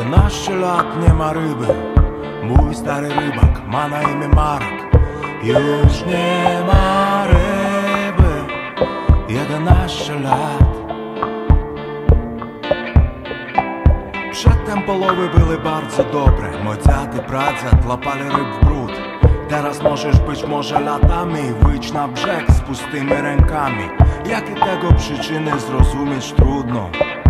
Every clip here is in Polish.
11 lat nie ma ryby. Mój stary rybak ma na imię Marek. Już nie ma ryby. 11 lat. Przedtem połowy były bardzo dobre. Mój dziad i pradziad łapali ryb w brud. Teraz możesz być może latami wyjść na brzeg z pustymi rękami. Jakie tego przyczyny zrozumieć trudno.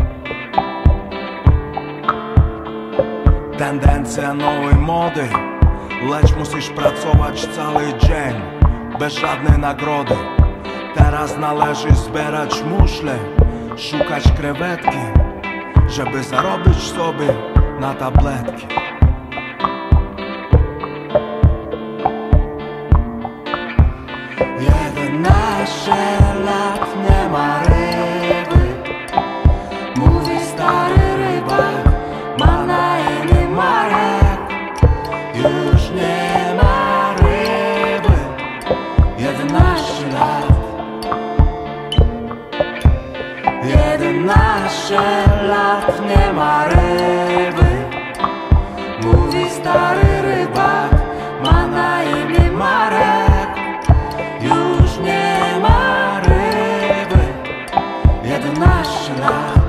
Tendencja nowej mody, lecz musisz pracować cały dzień bez żadnej nagrody. Teraz należy zbierać muszle, szukać krewetki, żeby zarobić sobie na tabletki. Jedenaście lat nie ma ryby. Mówi stary rybak, ma na imię Marek. Już nie ma ryby. 11 lat. 11 lat nie ma ryby. Mówi stary rybak, ma na imię Marek. Już nie ma ryby. 11 lat.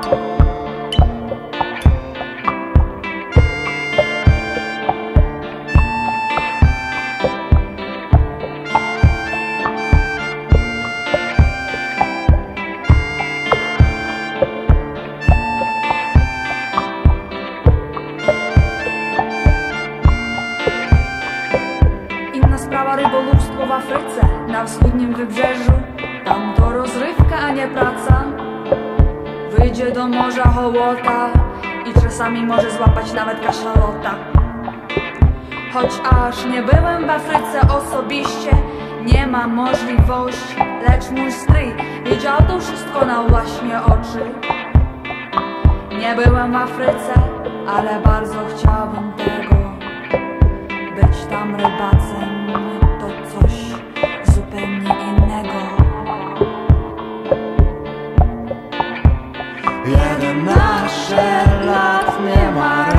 Inna sprawa rybołówstwo w Afryce, na wschodnim wybrzeżu. Tam to rozrywka, a nie praca. Wyjdzie do morza hołota i czasami może złapać nawet kaszalota. Choć aż nie byłem w Afryce osobiście, nie ma możliwości, lecz mój stryj widział to wszystko na własne oczy. Nie byłem w Afryce, ale bardzo chciałbym tego. Być tam rybacem to coś zupełnie innego. 11 lat nie ma